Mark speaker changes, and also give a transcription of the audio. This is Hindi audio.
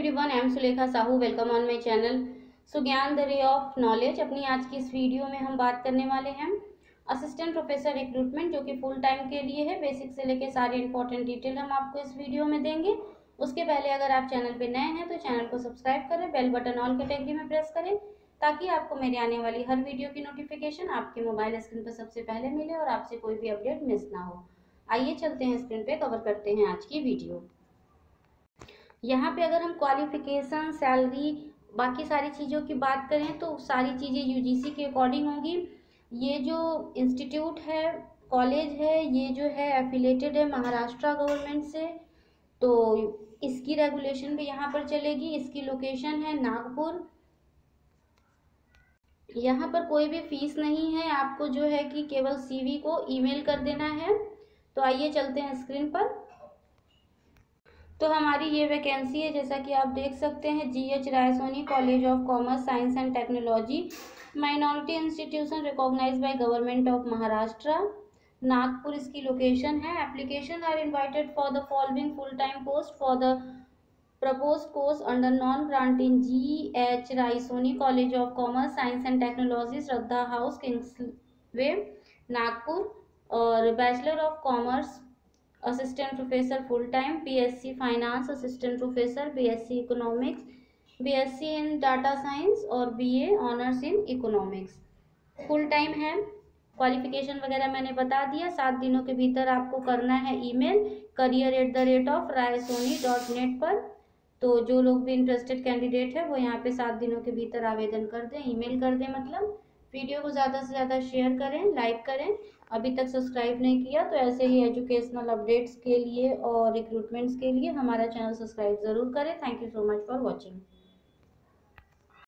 Speaker 1: Everyone, I am Sulekha Sahu. Welcome on my channel Sugyan the ray of knowledge. अपनी आज की इस वीडियो में हम बात करने वाले हैं असिस्टेंट प्रोफेसर रिक्रूटमेंट, जो कि फुल टाइम के लिए है। बेसिक से लेके सारे इंपॉर्टेंट डिटेल हम आपको इस वीडियो में देंगे। उसके पहले अगर आप चैनल पे नए हैं तो चैनल को सब्सक्राइब करें, बेल बटन ऑल कैटेगरी में प्रेस करें, ताकि आपको मेरे आने वाली हर वीडियो की नोटिफिकेशन आपके मोबाइल स्क्रीन पर सबसे पहले मिले और आपसे कोई भी अपडेट मिस ना हो। आइए चलते हैं स्क्रीन पे, कवर करते हैं आज की वीडियो। यहाँ पे अगर हम क्वालिफिकेशन, सैलरी, बाकी सारी चीज़ों की बात करें तो सारी चीज़ें यूजीसी के अकॉर्डिंग होगी। ये जो इंस्टीट्यूट है, कॉलेज है, ये जो है एफिलेटेड है महाराष्ट्र गवर्नमेंट से, तो इसकी रेगुलेशन भी यहाँ पर चलेगी। इसकी लोकेशन है नागपुर। यहाँ पर कोई भी फीस नहीं है, आपको जो है कि केवल सीवी को ईमेल कर देना है। तो आइए चलते हैं स्क्रीन पर। तो हमारी ये वैकेंसी है, जैसा कि आप देख सकते हैं, GH Raisoni college of commerce science and technology, minority institution recognised by government of Maharashtra, Nagpur इसकी लोकेशन है। Application are invited for the following full time post for the proposed course under non-granting G.H. Raisoni College of Commerce, Science and Technology, Shraddha house, Kingsway, Nagpur. और bachelor of commerce assistant professor full time, BSc finance assistant professor, BSc economics, BSc in data science और BA honours in economics. Full time है। क्वालिफिकेशन वगैरह मैंने बता दिया। 7 दिनों के भीतर आपको करना है ईमेल career@raisoni.net पर। तो जो लोग भी इंटरेस्टेड कैंडिडेट है वो यहाँ पे 7 दिनों के भीतर आवेदन कर दें, ईमेल कर दें। मतलब वीडियो को ज़्यादा से ज़्यादा शेयर करें, लाइक करें। अभी तक सब्सक्राइब नहीं किया तो ऐसे ही एजुकेशनल अपडेट्स के लिए और रिक्रूटमेंट्स के लिए हमारा चैनल सब्सक्राइब ज़रूर करें। Thank you so much for watching.